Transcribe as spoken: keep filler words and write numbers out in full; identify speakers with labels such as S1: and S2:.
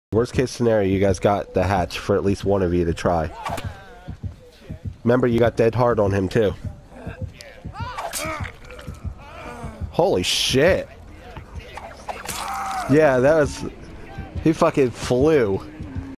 S1: Worst case scenario, you guys got the hatch for at least one of you to try. Remember, you got dead hard on him too. Holy shit. Yeah, that was... He fucking flew.